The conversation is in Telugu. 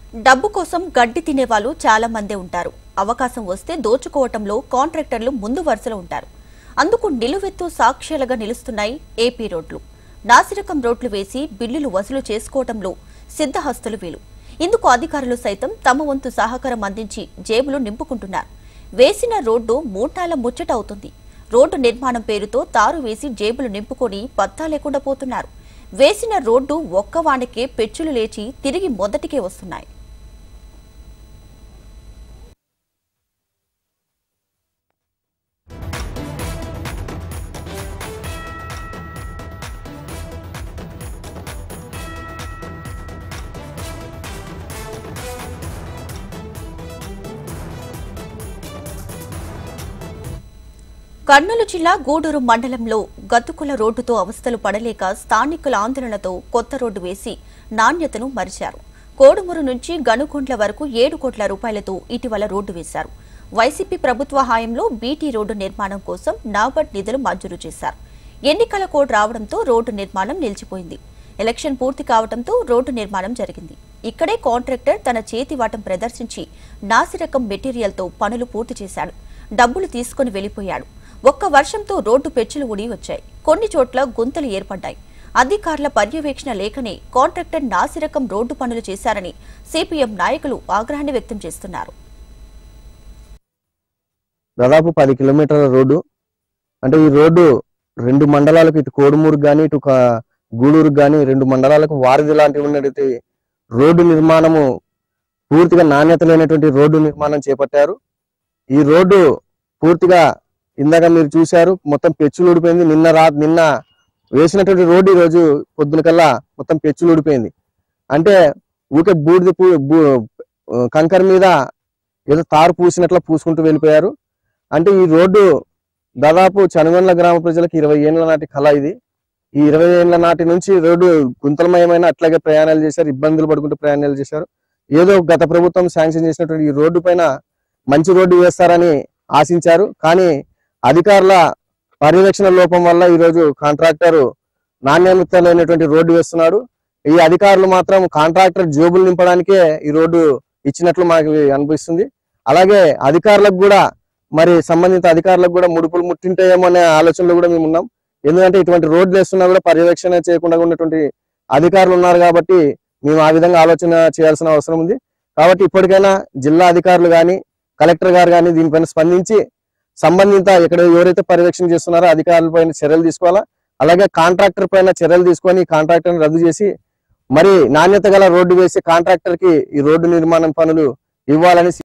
డబ్బు కోసం గడ్డి తినేవాళ్ళు చాలా మందే ఉంటారు. అవకాశం వస్తే దోచుకోవటంలో కాంట్రాక్టర్లు ముందు వరుసలో ఉంటారు. అందుకు నిలువెత్తు సాక్ష్యాలుగా నిలుస్తున్నాయి ఏపీ రోడ్లు. నాసిరకం రోడ్లు వేసి బిల్లులు వసూలు చేసుకోవటంలో సిద్ధహస్తులు వీలు. ఇందుకు అధికారులు సైతం తమ వంతు సహకారం అందించి జేబులు నింపుకుంటున్నారు. వేసిన రోడ్డు మూటాల ముచ్చట అవుతుంది. రోడ్డు నిర్మాణం పేరుతో తారు వేసి జేబులు నింపుకొని పత్తా లేకుండా పోతున్నారు. వేసిన రోడ్డు ఒక్క వానకే పెచ్చులు లేచి తిరిగి మొదటికే వస్తున్నాయి. కర్నూలు జిల్లా గూడూరు మండలంలో గతుకుల రోడ్డుతో అవస్థలు పడలేక స్థానికుల ఆందోళనతో కొత్త రోడ్డు వేసి నాణ్యతను మరిచారు. కోడుమూరు నుంచి గనుకొండ్ల వరకు 7 కోట్ల రూపాయలతో ఇటీవల రోడ్డు వేశారు. వైసీపీ ప్రభుత్వ హయాంలో బీటీ రోడ్డు నిర్మాణం కోసం నాబార్డ్ నిధులు మంజూరు చేశారు. ఎన్నికల కోడ్ రావడంతో రోడ్డు నిర్మాణం నిలిచిపోయింది. ఎలక్షన్ పూర్తి కావడంతో రోడ్డు నిర్మాణం జరిగింది. ఇక్కడే కాంట్రాక్టర్ తన చేతివాటం ప్రదర్శించి నాసిరకం మెటీరియల్తో పనులు పూర్తి చేశాడు. డబ్బులు తీసుకుని వెళ్లిపోయాడు. ఒక్క వర్షంతో రోడ్డు పెచ్చులు ఊడి వచ్చాయి. కొన్ని చోట్ల గుంతలు ఏర్పడ్డాయి. అధికారుల పర్యవేక్షణ లేకనే కాంట్రాక్టర్ నాసిరకం రోడ్డు పనులు చేశారని సిపిఎం నాయకులు ఆగ్రహాన్ని వ్యక్తం చేస్తున్నారు. దాదాపు 10 కిలోమీటర్ల రోడ్డు అంటే ఈ రోడ్డు 2 మండలాలకు ఇటు కోడుమూరు గాని ఇటు గూడూరు గాని 2 మండలాలకు వారధి లాంటివి ఉన్నటువంటి రోడ్డు నిర్మాణము పూర్తిగా నాణ్యత లేనటువంటి రోడ్డు నిర్మాణం చేపట్టారు. ఈ రోడ్డు పూర్తిగా ఇందాక మీరు చూశారు, మొత్తం పెచ్చులు ఊడిపోయింది. నిన్న వేసినటువంటి రోడ్డు ఈ రోజు పొద్దున కల్లా మొత్తం పెచ్చులు ఊడిపోయింది. అంటే ఊకే బూడిద కంకర మీద ఏదో తారు పూసినట్లా పూసుకుంటూ వెళ్ళిపోయారు. అంటే ఈ రోడ్డు దాదాపు చనుగొండ్ల గ్రామ ప్రజలకు 20 ఏళ్ల నాటి కళ ఇది. ఈ 20 ఏళ్ల నాటి నుంచి రోడ్డు గుంతలమయమైన అట్లాగే ప్రయాణాలు చేశారు, ఇబ్బందులు పడుకుంటూ ప్రయాణాలు చేశారు. ఏదో గత ప్రభుత్వం శాంక్షన్ చేసినటువంటి ఈ రోడ్డు పైన మంచి రోడ్డు వేస్తారని ఆశించారు. కానీ అధికారుల పర్యవేక్షణ లోపం వల్ల ఈరోజు కాంట్రాక్టర్ నాణ్యత లేనటువంటి రోడ్డు వేస్తున్నాడు. ఈ అధికారులు మాత్రం కాంట్రాక్టర్ జేబులు నింపడానికే ఈ రోడ్డు ఇచ్చినట్లు మాకు అనిపిస్తుంది. అలాగే అధికారులకు కూడా మరి సంబంధిత అధికారులకు కూడా ముడుపులు ముట్టింటాయేమో అనే ఆలోచనలో కూడా మేము ఉన్నాం. ఎందుకంటే ఇటువంటి రోడ్లు వేస్తున్నా కూడా పర్యవేక్షణ చేయకుండా ఉన్నటువంటి అధికారులు ఉన్నారు కాబట్టి మేము ఆ విధంగా ఆలోచన చేయాల్సిన అవసరం ఉంది. కాబట్టి ఇప్పటికైనా జిల్లా అధికారులు కానీ కలెక్టర్ గారు కానీ దీనిపైన స్పందించి సంబంధిత ఎవరైతే పర్యవేక్షణ చేస్తున్నారో అధికారుల పైన చర్యలు తీసుకోవాలా. అలాగే కాంట్రాక్టర్ పైన చర్యలు తీసుకొని కాంట్రాక్టర్ రద్దు చేసి మరి నాణ్యత గల రోడ్డు వేసి కాంట్రాక్టర్ కి ఈ రోడ్డు నిర్మాణం పనులు ఇవ్వాలని